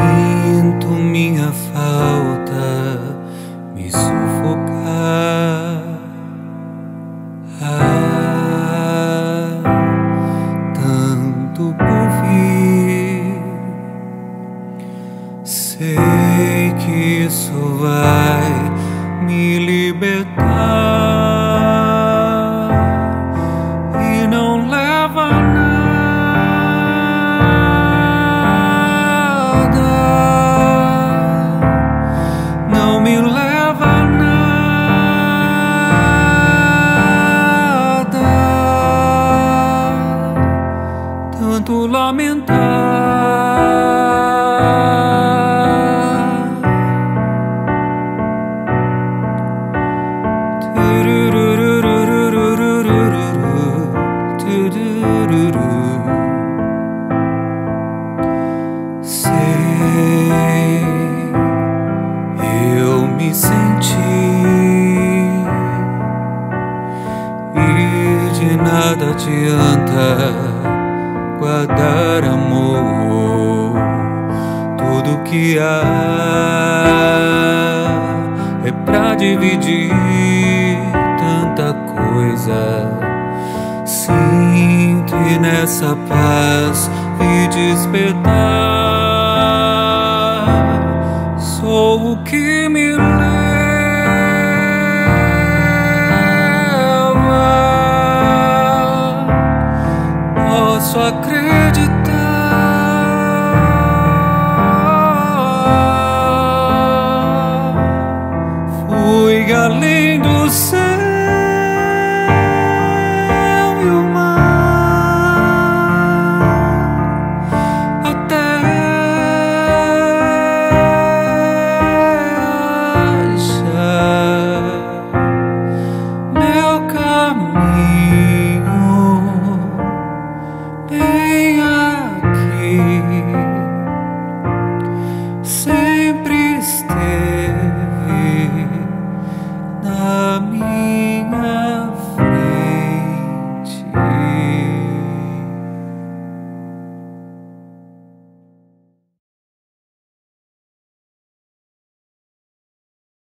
Sinto minha falta me sufocar. Tanto por vir. Sei que isso vai me libertar e não leva a nada, não me leva a nada, tanto lamentar. Sei, eu me senti e de nada adianta guardar amor. Tudo que há é pra dividir tanta coisa. Sinto e nessa paz e despertar. Sou o que me leva. Posso acreditar. Fui além do céu e o mar, até achar meu caminho bem aqui.